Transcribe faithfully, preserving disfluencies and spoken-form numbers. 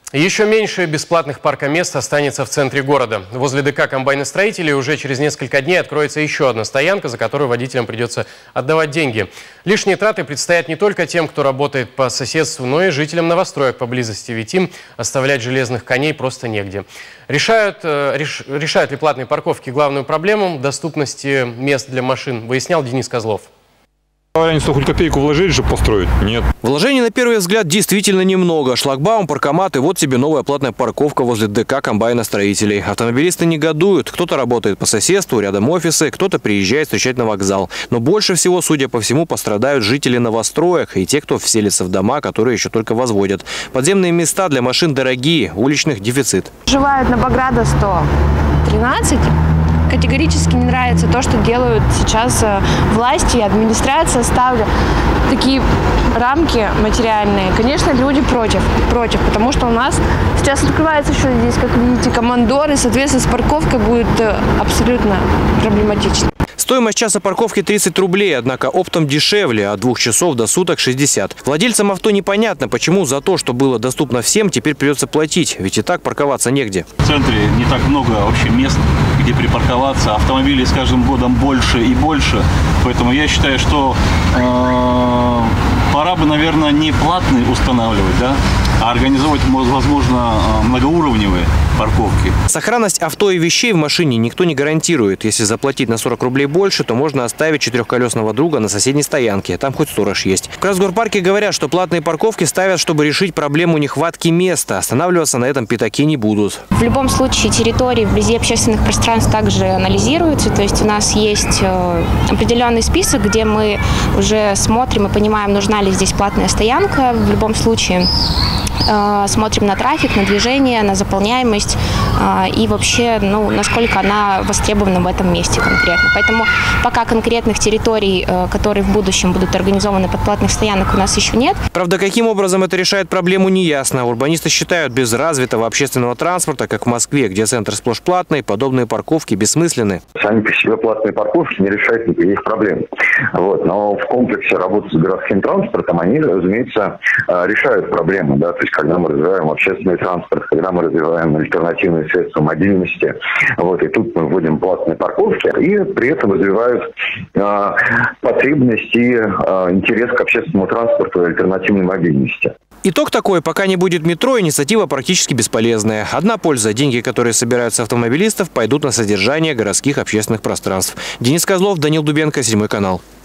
Еще меньше бесплатных паркомест останется в центре города. Возле ДК комбайностроителей уже через несколько дней откроется еще одна стоянка, за которую водителям придется отдавать деньги. Лишние траты предстоят не только тем, кто работает по соседству, но и жителям новостроек поблизости, ведь им оставлять железных коней просто негде. Решают, реш, решают ли платные парковки главную проблему доступности мест для машин, выяснял Денис Козлов. Они хоть копейку вложили, чтобы построить? Нет. Вложений на первый взгляд действительно немного. Шлагбаум, паркомат и вот тебе новая платная парковка возле ДК комбайностроителей. Автомобилисты негодуют. Кто-то работает по соседству, рядом офисы, кто-то приезжает встречать на вокзал. Но больше всего, судя по всему, пострадают жители новостроек и те, кто вселится в дома, которые еще только возводят. Подземные места для машин дорогие, уличных дефицит. Живают на Баграта сто тринадцать. Категорически не нравится то, что делают сейчас власти и администрация, ставля такие рамки материальные. Конечно, люди против, против, потому что у нас сейчас открывается еще здесь, как видите, командор, и, соответственно, с парковкой будет абсолютно проблематично. Стоимость часа парковки тридцать рублей, однако оптом дешевле, от двух часов до суток шестьдесят. Владельцам авто непонятно, почему за то, что было доступно всем, теперь придется платить, ведь и так парковаться негде. В центре не так много вообще мест, где припарковаться. Автомобилей с каждым годом больше и больше, поэтому я считаю, что э, пора бы, наверное, не платные устанавливать, да, а организовать, возможно, многоуровневые парковки. Сохранность авто и вещей в машине никто не гарантирует. Если заплатить на сорок рублей больше, то можно оставить четырехколесного друга на соседней стоянке. Там хоть сторож есть. В Красгорпарке говорят, что платные парковки ставят, чтобы решить проблему нехватки места. Останавливаться на этом пятаки не будут. В любом случае территории вблизи общественных пространств также анализируются. То есть у нас есть определенный список, где мы уже смотрим и понимаем, нужна ли здесь платная стоянка. В любом случае смотрим на трафик, на движение, на заполняемость и вообще, ну, насколько она востребована в этом месте конкретно. Поэтому пока конкретных территорий, которые в будущем будут организованы под платных стоянок, у нас еще нет. Правда, каким образом это решает проблему, не ясно. Урбанисты считают, без развитого общественного транспорта, как в Москве, где центр сплошь платный, подобные парковки бессмысленны. Сами по себе платные парковки не решают никаких проблем. Вот. Но в комплексе работы с городским транспортом они, разумеется, решают проблему. Да? То есть, когда мы развиваем общественный транспорт, когда мы развиваем альтернативные средства мобильности, вот, и тут мы вводим платные парковки, и при этом развивают э, потребность и э, интерес к общественному транспорту и альтернативной мобильности. Итог такой: пока не будет метро, инициатива практически бесполезная. Одна польза: деньги, которые собираются автомобилистов, пойдут на содержание городских общественных пространств. Денис Козлов, Данил Дубенко, Седьмой канал.